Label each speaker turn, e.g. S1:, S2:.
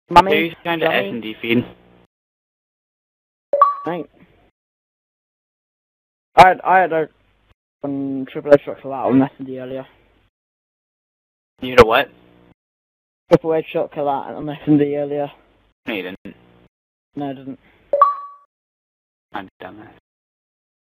S1: Who's going to S&D feed?
S2: Thanks. I had a triple edge shot kill out on S&D earlier.
S1: You had a what?
S2: Triple edge shot kill out on S&D earlier.
S1: No, you didn't.
S2: No, I didn't.
S1: I'm dumbass.